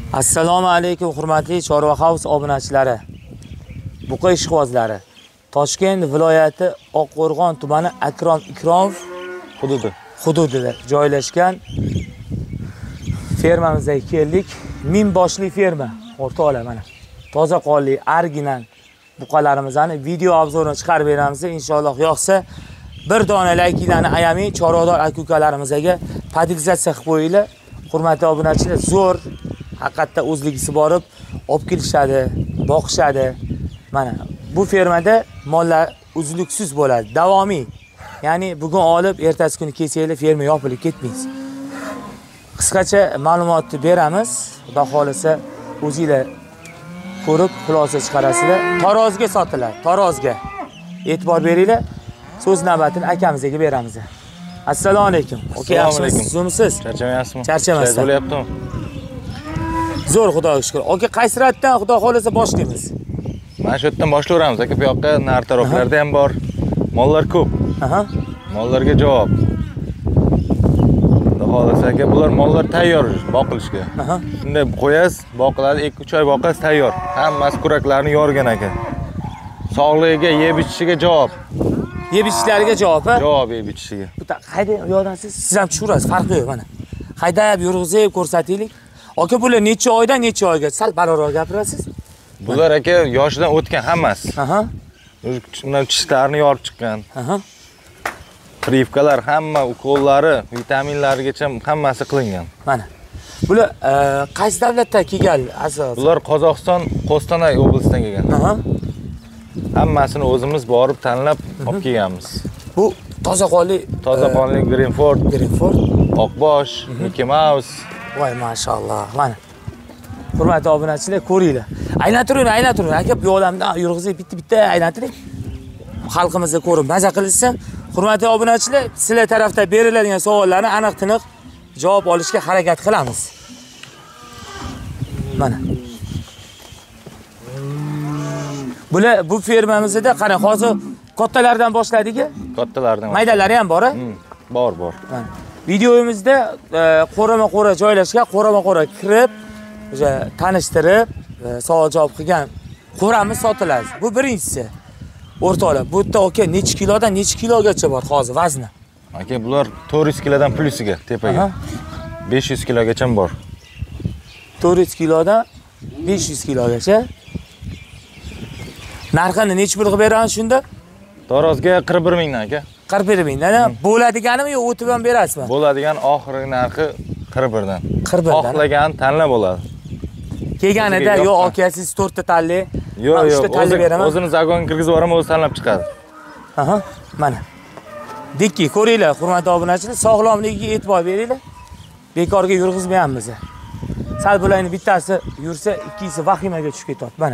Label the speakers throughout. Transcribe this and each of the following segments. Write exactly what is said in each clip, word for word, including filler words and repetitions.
Speaker 1: Assalomu alaykum hurmatli Chorva House obunachilari. Buqa ishqibozlari. Toshkent viloyati Oqqo'rg'on tumani Akrom Ikromov hududi hududida joylashgan fermamizga keldik. Ming boshli ferma. O'rtoqlar mana. Toza qonli, original buqalarimizni video obzorini chiqarib beramiz. Inshaalloh yoqsa bir dona laykilarni ayamay chorvador aka-ukalarimizga padilizatsiya qilib qo'yinglar. Hurmatli obunachilar, zo'r haqiqatda o'zligisi borib olib kelishadi, boqishadi. Mana bu fermada mollar uzluksiz bo'ladi, davomiy. Ya'ni bugun olib, ertasi kuni kelsanglar ferma yopilib ketmaysiz. Qisqacha ma'lumotni beramiz. Xudo xolisa o'zingizlar ko'rib xulosa chiqarasizlar. Tarozga sotiladi, tarozga. E'tibor beringlar. So'z navbatini akamizga beramiz. Assalomu alaykum. Oka, yaxshimisiz? Zo'rmisiz?
Speaker 2: Charchamayapsizmi?
Speaker 1: Charchamaysiz.
Speaker 2: Bo'lyaptimi?
Speaker 1: Zo'r, Xudoga shukr. Oka, qaysi ratdan Xudo xolasa boshlaymiz?
Speaker 2: Mana shu yerdan boshlayveramiz. Aka, bu yoqqa nar taraflarda ham bor. Mollar ko'p.
Speaker 1: Aha.
Speaker 2: Mollarga javob. Xudo xolasa aka, bular mollar tayyor boqilishga.
Speaker 1: Aha.
Speaker 2: Shunday qo'yasiz, boqiladi, ikki uch oy boqasiz tayyor. Hammasi kuraklarni yorgan aka. Sog'ligiga, yeb ichishiga javob.
Speaker 1: Yeb ichishlariga javob, ha?
Speaker 2: Javob yeb ichishiga.
Speaker 1: Bu qayda yordamsiz? Siz ham tushirasiz, farqi yo'q mana. Haydab yurg'izib ko'rsataylik. Aka, bular necha oydan necha oyga sal barobar gapirasiz?
Speaker 2: Bular aka yoshidan o'tgan hammasi.
Speaker 1: Aha.
Speaker 2: Shundan tishlarni yorib chiqqan.
Speaker 1: Aha.
Speaker 2: Privkalar hamma, ukollari, vitaminlarigacha hammasi qilingan.
Speaker 1: Mana. Bular qaysi davlatdan kelgan asosan?
Speaker 2: Bular Qozog'iston, Qo'stanay oblasidan kelgan.
Speaker 1: Aha.
Speaker 2: Hammasini o'zimiz borib tanlab olib kelganmiz.
Speaker 1: Bu toza qonli,
Speaker 2: toza qonli Greenford,
Speaker 1: Greenford,
Speaker 2: Oqbosh, Mickey Mouse.
Speaker 1: Voy, mashalloh. Mana. Hurmatli obunachilar, ko'ringlar. Aylantiring, aylantiring. Aka, bu odamni yurg'izib bitta-bitta aylantiring. Xalqimizga ko'rib maza qilsin. Hurmatli obunachilar, sizlar tarafdan beriladigan savollarni aniq-tiniq javob olishga harakat qilamiz. Mana. Bular bu fermamizda qara, hozir kattalardan boshladik-ku.
Speaker 2: Kattalardan.
Speaker 1: Maydalari ham bor-a?
Speaker 2: Bor, bor.
Speaker 1: Mana. Videomizda qo'rama-qo'ra joylashgan, qo'rama-qo'ra kirib, o'sha tanishtirib, savol javob qilgan qo'ramiz sotiladi. Bu birinchisi. O'rtoqlar, bu yerda aka necha kilodan necha kilogacha bor hozir vazni?
Speaker 2: Aka, bular to'rt yuz kilodan plusiga, tepaga. besh yuz kilogacha bor.
Speaker 1: to'rt yuz kilodan besh yuz kilogacha. Narxini necha pul qilib beramiz shunda?
Speaker 2: Tarozga qirq bir mingdan aka.
Speaker 1: qirq bir mingdan. Bo'ladiganimi yo o'tib ham berasizmi?
Speaker 2: Bo'ladigan oxirgi narxi qirq birdan.
Speaker 1: qirq birdan.
Speaker 2: Xohlagan tanlab oladi.
Speaker 1: Kelganida yo aka siz to'rtta tanlang.
Speaker 2: Yo'q, yo'q,
Speaker 1: uchta tanlab beraman.
Speaker 2: O'zini zagonga kirgizib yuboraman, o'zi tanlab chiqadi.
Speaker 1: Aha, mana. Dekki, ko'ringlar, hurmatli obunachilar, sog'lomligiga e'tibor beringlar. Bekorga yurg'izmayapmiz. Sal bularning bittasi yursa, ikkisi vahimaga tushib ketadi. Mana.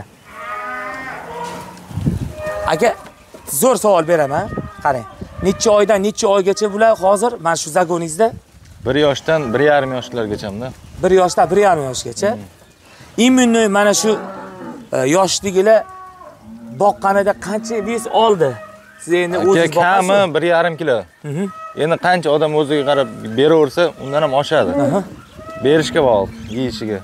Speaker 1: Aka, zo'r savol beraman, qarang. Necha oydan necha oygacha bular hozir mana shu zagoningizda?
Speaker 2: bir yoshdan bir yarim yoshlargachamda.
Speaker 1: bir yoshdan bir yarim yoshgacha. Immunniy mana shu yoshligilar boqqanida qancha vez oldi? Siz endi o'zingiz boqasiz.
Speaker 2: Kami bir yarim kilo. Endi qancha odam o'ziga qarab beraversa, undan ham oshadi. Berishga bog'liq, yeyishiga.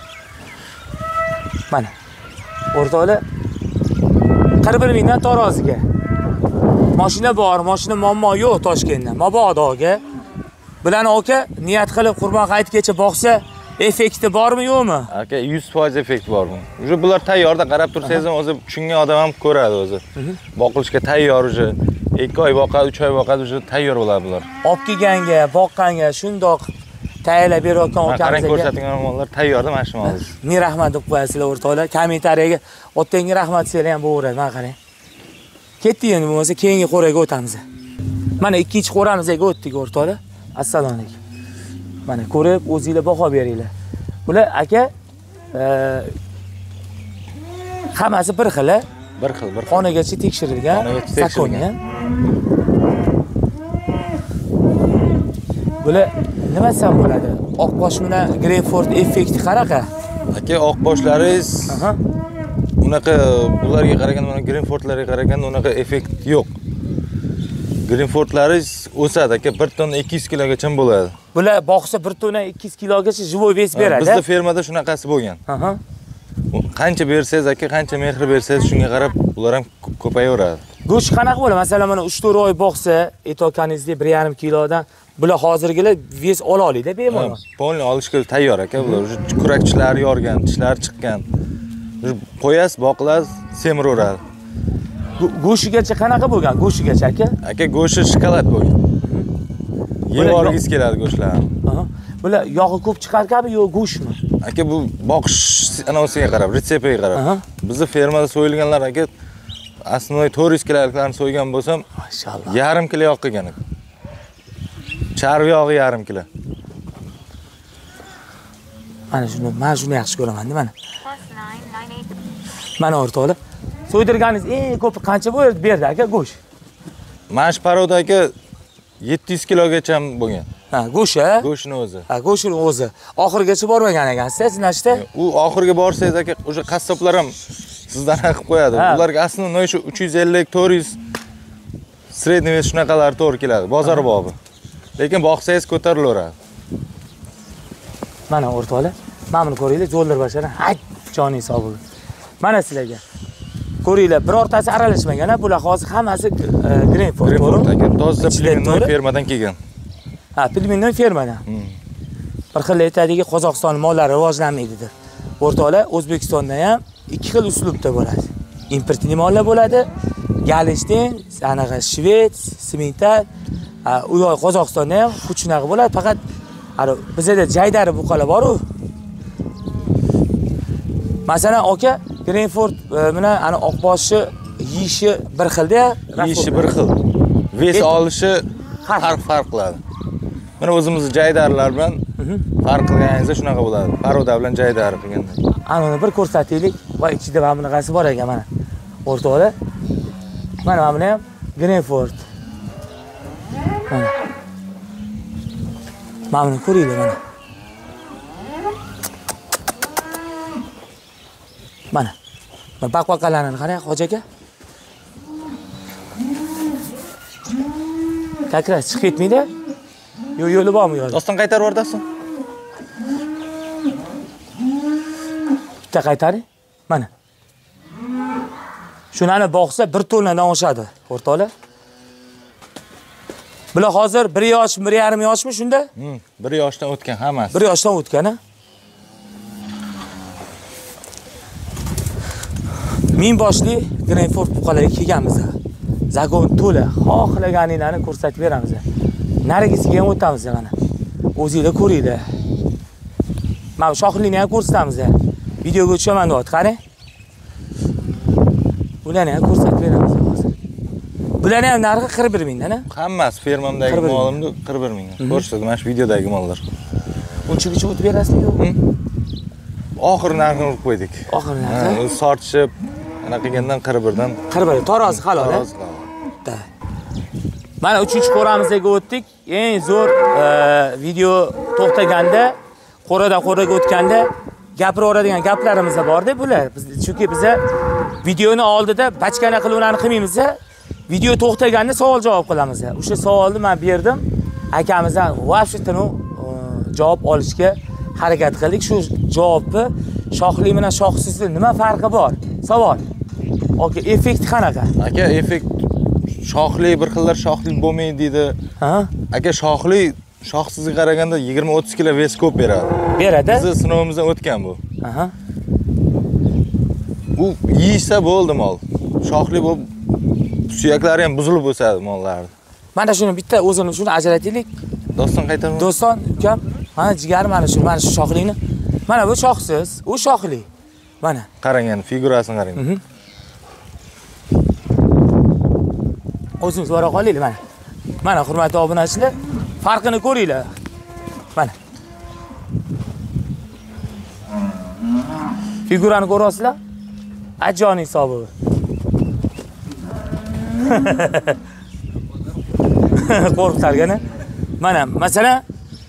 Speaker 1: Mana. O'rtoqlar, qirq bir mingdan taroziga. Mashina bor, mashina muammo yo'q Toshkentda. Mabodoga. Bularni aka niyat qilib Qurbon hayitgacha boqsa, effekti bormi yo'qmi?
Speaker 2: Aka yuz foiz effekt bor bu. Uje bular tayyorda qarab tursangiz ham o'zi tushungan odam ham ko'radi o'zi. Boqilishga tayyor uje. ikki oy boqadi, uch oy boqadi uje tayyor bo'ladi bular.
Speaker 1: Olib kelganga, boqqanga shundoq tayyorlab berayotgan okamizga.
Speaker 2: Qarang ko'rsatilgan mollar tayyorda mana shu mollar.
Speaker 1: Ming rahmat deb qo'yasizlar o'rtoqlar. Kommentariyaga otangga rahmat desanglar ham bo'laveradi. Mana qarang. Ketdi endi bo'lmasa keyingi qo'raga o'tamiz. Mana ikkinchi qo'ramizga o'tdik o'rtoqlar. Assalomu alaykum. Mana ko'rib o'zingizlar baho beringlar. Bular aka hammasi bir xil,
Speaker 2: bir xil, bir xil.
Speaker 1: Xonagacha tekshirilgan, sakoniya. Bular nima desam bo'ladi? Oqbosh bilan Greenford effekti qanaqa?
Speaker 2: Aka, oqboshlaringiz unaqa bularga qaraganda, mana Greenfordlarga qaraganda unaqa effekt yo'q. Greenfordlaringiz o'sadi aka, bir tonna ikki yuz kilogacha bo'ladi.
Speaker 1: Bular boqsa bir tonna ikki yuz kilogacha живой вес beradi.
Speaker 2: Bizda fermada shunaqasi bo'lgan.
Speaker 1: Aha.
Speaker 2: Qancha bersangiz aka, qancha mehr bersangiz shunga qarab ular ham ko'payaveradi.
Speaker 1: Go'sht qanaqa bo'ladi? Masalan, mana uch to'rt oy boqsa, etokanizda bir yarim kilodan bular hozirgilar ves ola oladi bemalol.
Speaker 2: Polni olishga tayyor aka, bular kurakchlari yorgan, tishlari chiqqan. Qo'yasiz, boqilasiz, semiraveradi.
Speaker 1: Go'shtigacha qanaqa bo'lgan? Go'shtigacha aka?
Speaker 2: Aka, go'shti shokolad bo'lgan. Yeb olgingiz keladi go'shtlarni.
Speaker 1: Aha. Bular yog'i ko'p chiqarkanmi yo go'shtmi?
Speaker 2: Aka, bu boqish anosiga qarab, retseptiga qarab. Bizni fermada so'yilganlar aka, asnoy to'rt yuz kiloliklarni so'ygan bo'lsam,
Speaker 1: mashallah.
Speaker 2: Yarim kilo yog' qilgan aka. Charvi yog'i yarim kilo.
Speaker 1: Mana shuni, men shuni yaxshi ko'raman-da mana. Mana o'rtoqlar. So'ydirganingiz eng ko'p qancha bo'ldi berdi aka go'sht?
Speaker 2: Mana shu paroda aka yetti yuz kilogacha bo'lgan.
Speaker 1: Ha, go'sht a?
Speaker 2: Go'shtni o'zi.
Speaker 1: Ha, go'shtni o'zi. Oxirigacha bormagan ekansiz, sinashda?
Speaker 2: U oxiriga borsangiz aka, o'sha qassoblar ham sizdan qilib qo'yadi. Ularga aslida shu uch yuz ellik to'rt yuz sredniy ves shunaqalar to'g'ri keladi, bozor bobi. Lekin boqsangiz ko'tarilaveradi.
Speaker 1: Mana o'rtoqlar, mana buni ko'ringlar, zo'llar bashara. Hay, joning sog' bo'lsin. Mana sizlarga. Ko'ringlar, birortasi aralashmagan, bular hozir hammasi Greenford.
Speaker 2: Greenford aka, toza plyumennoy fermadan kelgan.
Speaker 1: Ha, plyumennoy fermadan. Bir xil aytadiki, Qozog'iston mollari rivojlanmaydi. O'rtoqlar, O'zbekistonda ham ikki xil uslubda bo'ladi. Importli mollar bo'ladi, Galishtin, anaqa Shvets, Simmental. Ha, u yoq Qozog'istonda ham xuchunaqa bo'ladi, faqat ana bizda jaydari buqalar bor-ku. Masalan, aka, Greenford bilan ana oqboshi yeyishi bir xilda,
Speaker 2: yeyishi bir xil. Ves olishi farq farq qiladi. Mana o'zimizning jaydarlar bilan farq qilganingizda shunaqa bo'ladi. Paroda bilan jaydar qilganda.
Speaker 1: Ana uni bir ko'rsataylik va ichida mana bunaqasi bor ekan mana. O'rtoqlar. Mana mana ham Greenford. Mana. Mana buni ko'ringlar mana. Mana. Mana baqbaqalarini qarang, Hoji aka. Kakras chiqib ketmaydi? Yo, yo'li bormi yo'li?
Speaker 2: Doston qaytarib yubordasan?
Speaker 1: Bitta qaytaring. Mana. Shunani boqsa bir tonnadan oshadi, o'rtoqlar. Bular hozir bir yosh, bir yarim yoshmi shunda?
Speaker 2: Hmm, bir yoshdan o'tgan hammasi.
Speaker 1: bir yoshdan o'tgan-a? Ming boshli Greenford buqalariga kelganmiz. Zagon to'la, xohlaganinglarni ko'rsatib beramiz. Narigisiga ham o'tamiz mana. O'zingizlar ko'ringlar. Mana shoxlikni ham ko'rsatamiz. Videoga tushaman deyapti, qarang. Ularni ham ko'rsatib beramiz hozir. Bularning ham narxi qirq bir ming dan, a?
Speaker 2: Hammasi fermamdagi molimni qirq bir ming. Ko'rsatdim, mana shu videodagi mollar.
Speaker 1: Unchagacha o'tib berasizmi?
Speaker 2: Oxir narxini urib qo'ydik.
Speaker 1: Oxir narxi.
Speaker 2: O'zi sortishib, ana qilgandan qirq bir dan.
Speaker 1: qirq bir tarozi halol, a? Mana uchinchi qo'ramizga o'tdik. Eng zo'r video to'xtaganda, qo'radan qo'raga o'tganda gapiraveradigan gaplarimiz bor-da bular. Chunki biz videoni oldida bachkana qilib ularni qilmaymiz. Video to'xtaganda savol javob qilamiz. O'sha savolni men berdim. Akamizdan vashington javob olishga harakat qildik. Shu javobni shoxli bilan shoxsiz nima farqi bor? Savol. Aka, effekt qanaqa?
Speaker 2: Aka, effekt shoxli bir xillar shoxli bo'lmaydi deydi.
Speaker 1: Ha?
Speaker 2: Aka, shoxli shoxsizga qaraganda yigirma o'ttiz kilo ves ko'p beradi.
Speaker 1: Beradi?
Speaker 2: Biz sinovimizdan o'tgan bu.
Speaker 1: Aha.
Speaker 2: U yeysa bo'ldi mol. Shoxli bo'lib suyaklari ham buzilib o'sadi mollarni.
Speaker 1: Mana shuni bitta o'zini shuni ajrataylik.
Speaker 2: Doston qaytarib.
Speaker 1: Doston, ukam, mana jigar mana shu, mana shu shoxlikni. Mana bu shoxsiz, u shoxli. Mana.
Speaker 2: Qarang endi figurasini qarang.
Speaker 1: O'zingiz bora qolaylik mana. Mana hurmatli obunachilar, farqini ko'ringlar. Mana. Figurani ko'rasizlar? Ajoning hisobi. Qo'rqtargana. Mana, masalan,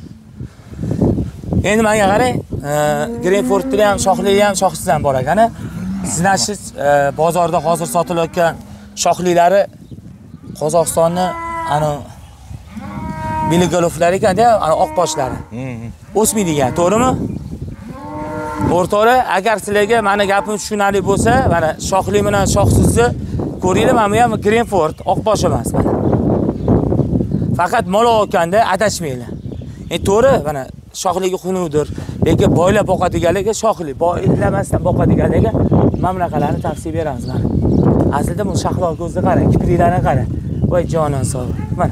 Speaker 1: endi menga qarang, Greenfordda ham, shoxli ham, shoxsiz ham bor ekan. Sizlarsiz bozorda hozir sotilayotgan shoxlilari Qozog'istonni ana Biligolovlar ekanda, ana oq boshlari. O'smaydigan, to'g'rimi? O'rtoqlar, agar sizlarga meni gapim tushunarli bo'lsa, mana shoxli bilan shoxsizni ko'ringlar, mana bu ham Greenford, oq bosh emas mana. Faqat mol olganda adashmanglar. E to'g'ri, mana shoxligi xunuvdir, lekin boylab boqadiganlarga shoxli, boylamasdan boqadiganlarga mana bunaqalarni tavsiya beramiz mana. Aslida bu shahlo ko'zni qara, kipriklarni qara. Voy jonon sog'. Mana.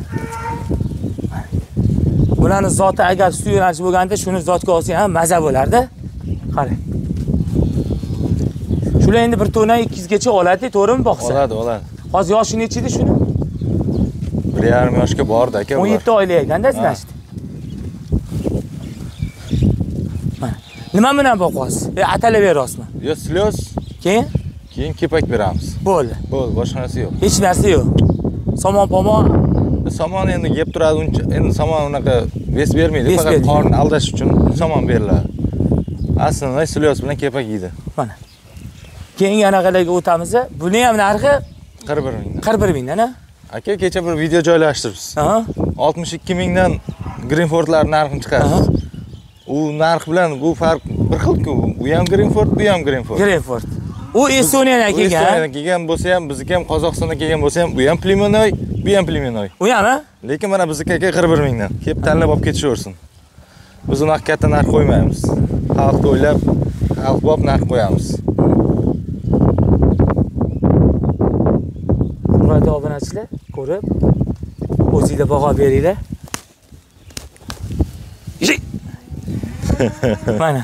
Speaker 1: Bularning zoti agar suyunach bo'lganda, shuni zotga olsang ham maza bo'lardi. Qarang. Shular endi bir tona ikki yuz gacha oladi, to'g'rimi boqsa?
Speaker 2: Oladi, oladi.
Speaker 1: Hozir yoshi necha edi shuni?
Speaker 2: bir yarim yoshga bordi aka bular.
Speaker 1: o'n yetti oylik ekanda, значит. Mana. Nima bilan boqasiz? E, atalab berasizmi?
Speaker 2: Yo, slyoz.
Speaker 1: Keyin?
Speaker 2: Keyin kepak beramiz.
Speaker 1: Bo'ldi.
Speaker 2: Bo'ldi, boshqa narsa yo'q.
Speaker 1: Hech narsa yo'q. Somon pomon.
Speaker 2: Somon endi yeb turadi, uncha endi somon unaqa ves bermaydi, faqat qorni aldash uchun somon beriladi. Aslida slyoz bilan kepak yeydi.
Speaker 1: Mana. Keyin yanaqalarga o'tamiz. Buni ham narxi
Speaker 2: qirq bir ming.
Speaker 1: qirq bir ming dan, a?
Speaker 2: Aka, kecha bir video joylashtiribsiz.
Speaker 1: Aha.
Speaker 2: oltmish ikki mingdan Greenfordlar narxini chiqarsiz. U narx bilan bu farq bir xil-ku. Bu ham Greenford, bu ham Greenford.
Speaker 1: Greenford. U Estoniyadan kelgan.
Speaker 2: Estoniyadan kelgan bo'lsa ham, bizniki ham Qozog'istondan kelgan bo'lsa ham, bu ham plyumenoy, bu ham plyumenoy.
Speaker 1: U ham, a?
Speaker 2: Lekin mana bizniki aka qirq bir mingdan. Kelib tanlab olib ketishaversin. Biz unaqa katta narx qo'ymaymiz. Xalqni o'ylab, xalq bo'lib narx qo'yamiz.
Speaker 1: Hurmatli obunachilar, ko'rib, o'zingizlar baho beringlar. Mana.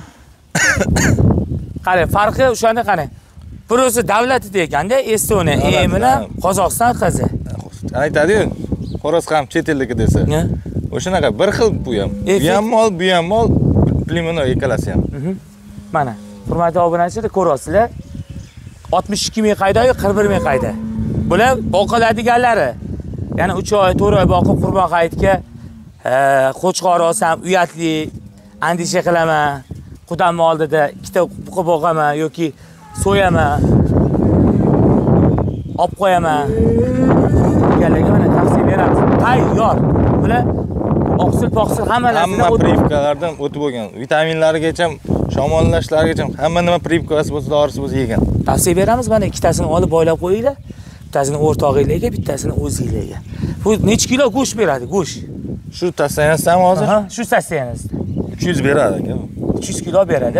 Speaker 1: Qarang, farqi o'shanda qarang. Birozi davlatida ekanda, Estoniya, e bilan Qozog'iston qizi.
Speaker 2: Aytadi-yu, xo'roz ham chet elniki desa. O'shanaqa bir xil bu ham. Bu ham mol, bu ham mol, plyumenoy ikkalasi ham.
Speaker 1: Mana, hurmatli obunachilar, ko'rasizlar. oltmish ikki ming qayda-yu, qirq bir ming qayda. Bular boqiladiganlari. Ya'ni uch oy, to'rt oy boqib Qurbon hayitga qo'chqor olsam, uyatli, andisha qilaman. Qudamni oldida ikkita buqa boqaman yoki so'yaman. Olib qo'yaman. Deganlarga mana tavsiya beramiz. Tayyor. Bular oqsil, poqsil hamma narsani
Speaker 2: hamma privkalardan o'tib bo'lgan. Vitaminlarigacha, shamollashlargacha hamma nima privkasi bo'lsa, dorisi bo'lsa yegan.
Speaker 1: Tavsiya beramiz, mana ikkitasini olib boylab qo'yinglar. Bittasini o'rtog'ingizga, bittasini o'zingizga. Bu necha kilo go'sht beradi, go'sht?
Speaker 2: Shu tasyanasdan hozir?
Speaker 1: Ha, shu tasyanasdan.
Speaker 2: uch yuz beradi aka.
Speaker 1: uch yuz kilo beradi.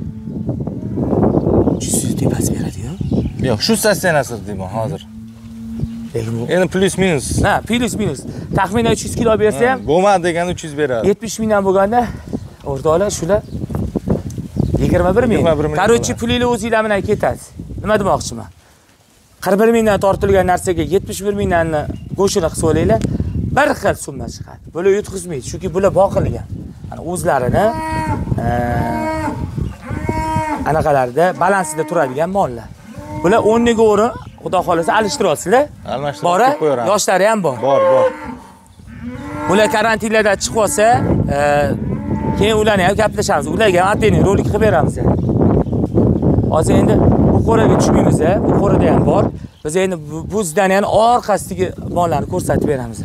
Speaker 1: uch yuz tepasi beradi-yu.
Speaker 2: Yo'q, shu tasyanasi deyman hozir.
Speaker 1: Lekin bu
Speaker 2: endi plus minus.
Speaker 1: Ha, plus minus. Taxminan uch yuz kilo bersa ham
Speaker 2: bo'lmadi deganda uch yuz beradi.
Speaker 1: yetmish mingdan bo'lganda o'rtoqlar shular yigirma bir ming. Qarochi pulingizni o'zingizlar bilan ketadi. Nima demoqchiman? qirq bir mingdan tortilgan narsaga yetmish bir mingdan go'shini qilib olinglar, bir xil summa chiqadi. Bular yutqizmaydi, chunki bular boqilgan. Ana o'zlarini anaqalarda balansida turadigan mollar. Bular o'rniga o'rin, xudo xolasa alishtirib olsizlar.
Speaker 2: Almashtirib qo'yaramiz.
Speaker 1: Yoshlari ham bor.
Speaker 2: Bor, bor.
Speaker 1: Bular karantinlardan chiqib olsa, keyin ularni ham gaplashamiz. Ularga ham ateni rolik qilib beramiz. Hozir endi bu qo'raga tushmaymiz, bu qo'rada ham bor. Biz endi bu zdaniyaning orqasidagi mollarni ko'rsatib beramiz.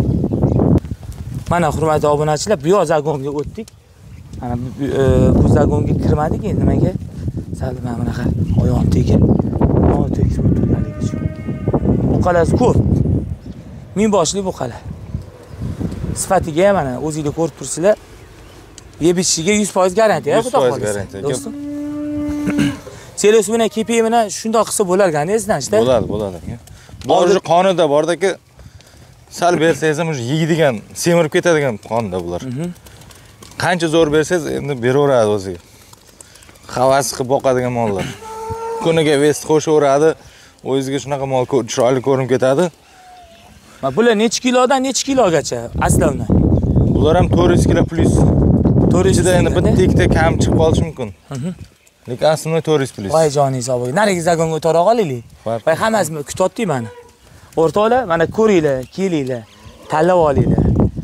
Speaker 1: Mana hurmatli obunachilar, bu zagonga o'tdik. Mana bu zagonga kirmadik endi nimaga? Sal mana bunaqa oyog'im tegib, oyog'im tegib turganligi uchun. Bu qalasi ko'p. Ming boshli bu qala. Sifatiga mana o'zingizlar ko'rib tursizlar. Yeb ichishiga yuz foiz garantiya, xudo xolasa.
Speaker 2: yuz foiz garantiya.
Speaker 1: Do'stim. Selos bilan kepi bilan shundoq qilsa bo'largan, esingizda?
Speaker 2: Bo'ladi, bo'ladi. Bor qonida bordaki sal bersangiz ham yeydigan, semirib ketadigan qonda bular. Qancha zo'r bersangiz, endi beraveradi o'ziga. Havas qilib boqadigan mollar. Kuniga vest qo'shaveradi, o'ziga shunaqa mol chiroyli ko'rinib ketadi.
Speaker 1: Ma bular necha kilodan necha kilogacha aslovni?
Speaker 2: Bular ham to'rt yuz kilo plus. to'rt yuz da endi bitta ikkita kam chiqib qolishi mumkin. Lekin aslida to'rt yuz plus.
Speaker 1: Voy joningiz sog' bo'ling. Narigi zagonga o'tara olaylik. Voy hammasini kutyapti meni. O'rtoqlar, mana ko'ringlar, kelinglar, tanlab olinglar.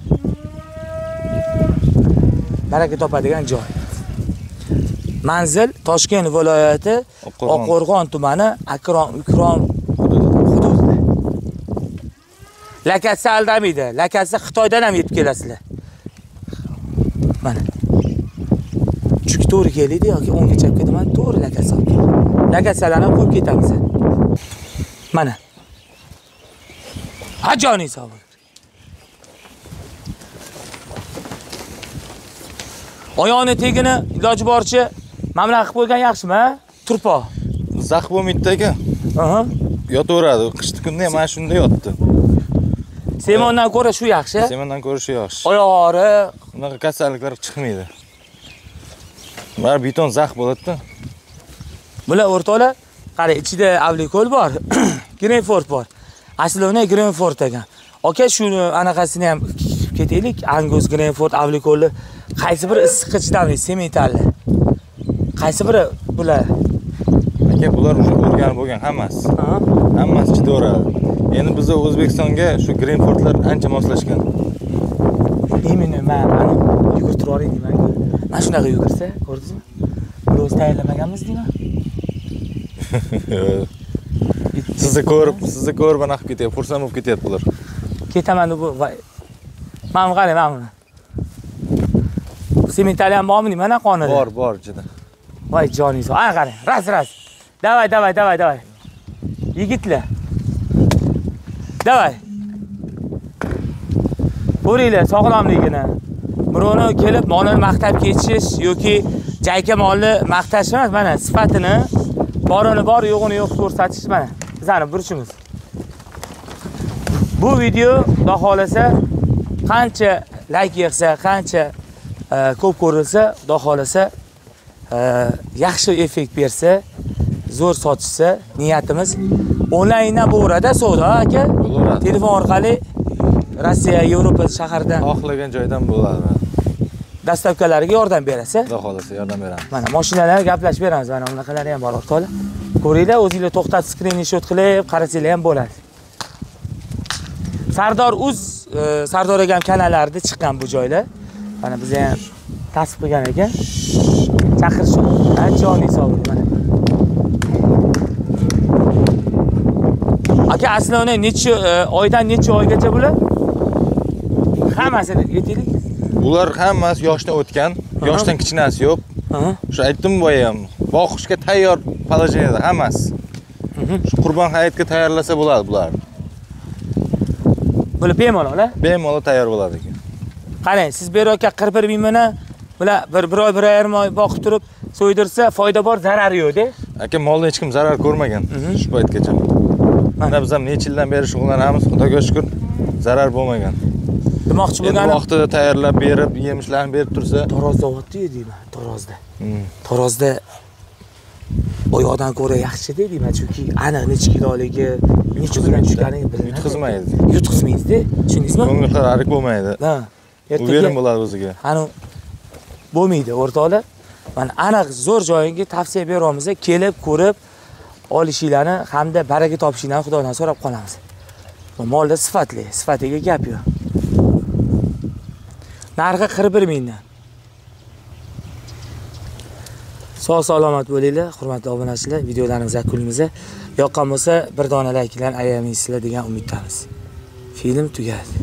Speaker 1: Baraka topadigan joy. Manzil Toshkent viloyati Oqqo'rg'on tumani Akrom Ikrom hududida. Lakasi aldamaydi. Lakasi Xitoydan ham yetib kelasizlar. Mana. Chunki to'g'ri keldi yoki o'ngga chapga ketaman, to'g'ri lakasi olib keldi. Lakasalarni qo'yib ketamiz. Mana. Ajoni hisobi. Oyog'ini tegini iloji boricha mamla qilib qo'ygan yaxshimi? Turpo.
Speaker 2: Zax bo'lmaydi aka.
Speaker 1: Aha.
Speaker 2: Yotaveradi. Qishki kunda ham mana shunda yotdi.
Speaker 1: Semondan ko'ra shu yaxshi.
Speaker 2: Semondan ko'ra shu yaxshi.
Speaker 1: Oyoq og'ri,
Speaker 2: Bunaqa kasalliklar chiqmaydi. Bular beton zax bo'ladi-da.
Speaker 1: bular o'rtoqlar, qara ichida avlikol bor, Greenford bor. Asli uni Greenford ekan. Aka shuni anaqasini ham ketaylik. Angus Greenford avlikolni qaysi biri issiqqa chidamli, sementalli. Qaysi biri bular?
Speaker 2: Aka bular уже o'rganib bo'lgan hammasi.
Speaker 1: Ha?
Speaker 2: Hammasi chidaveradi. Endi bizda O'zbekistonga shu Greenfordlar ancha moslashgan.
Speaker 1: Imini men ani yugurtirib yuboring deyman-ku. Mana shunaqa yugursa, ko'rdingizmi? Biroz tayyorlamaganmiz deyman.
Speaker 2: Sizni ko'rib, sizni ko'rib ana qilib ketyapti, xursand bo'lib ketyapti bular.
Speaker 1: Ketaman deb voy. Mana qarang, mana buni. Sementali ham bormi deyman qonida?
Speaker 2: Bor, bor ichida.
Speaker 1: Voy joningiz. Ana qarang, ras ras. Davay, davay, davay, davay. Yigitlar. Davay. Ko'ringlar sog'lomligini. Birovni kelib molni maqtab ketish yoki jayka molni maqtash emas, mana sifatini, borini bor, yo'g'ini yo'q ko'rsatish mana. Bizning burchimiz. Bu video xudo xolasa qancha like yig'sa, qancha ko'p ko'rilsa, xudo xolasa yaxshi effekt bersa, zo'r sotishsa, niyatimiz onlayndan bo'larada savdo aka. Telefon orqali Rossiya, Yevropa shahardan
Speaker 2: xohlagan joydan bo'ladi.
Speaker 1: Dastavkalarga yordam berasiz.
Speaker 2: Xudo xolasa yordam beramiz.
Speaker 1: Mana mashinalar gaplashib beramiz. Mana bunaqalari ham bor o'rtoqlar. Ko'ringlar, o'zingizlar to'xtatib screenshot qilib qarasanglar ham bo'ladi. Sardor Uz, Sardor akam kanallarida chiqqan bu joylar. Mana biz ham tasdiq qilgan ekan. Chaqirish joni hisobi mana. Aka asli uni necha oydan necha oygacha bular? Hammasini aytaylik.
Speaker 2: Ular hammasi yoshdan o'tgan, yoshdan kichinasi yo'q. Shu aytdim boya ham, boqishga tayyor положенияda hammasi. Shu Qurbon hayitga tayyorlasa bo'ladi bularni.
Speaker 1: Bular bemalol, a?
Speaker 2: Bemalol tayyor bo'ladi ekan.
Speaker 1: Qarang, siz beraka qirq bir ming mana bular bir bir oy, bir yarim oy boqib turib so'ydirsa foyda bor, zarari yo'q-da.
Speaker 2: Aka moldan hech kim zarar ko'rmagan shu paytgacha. Mana biz ham necha yildan beri shug'ullanamiz, Xudoga shukr, zarar bo'lmagan.
Speaker 1: Demoqchi bo'lganim
Speaker 2: vaqtida tayyorlab berib, yemishlarni berib tursa,
Speaker 1: Tarozda o'tdi deyman, Tarozda. Tarozda oyoqdan ko'ra yaxshi deyman, chunki aniq necha kiloligi, necha bilan tushganini bilinadi.
Speaker 2: Yutqizmaydi.
Speaker 1: Yutqizmaydi, tushundingizmi?
Speaker 2: Ko'ngil harik bo'lmaydi.
Speaker 1: Ha.
Speaker 2: U verim bo'ladi o'ziga.
Speaker 1: Ani bo'lmaydi o'rtoqlar. Mana aniq zo'r joyinga tavsiya beramiz, kelib ko'rib olishinglarni hamda baraka topishinglarni Xudodan so'rab qolamiz. Bu molda sifatli, sifatiga gap yo'q. Narxi qirq bir mingdan. Sog' salomat bo'linglar, hurmatli obunachilar. Videolarimiz yakunimizda yoqqan bo'lsa, bir dona like bilan ayamaysizlar degan umiddamiz. Film tugadi.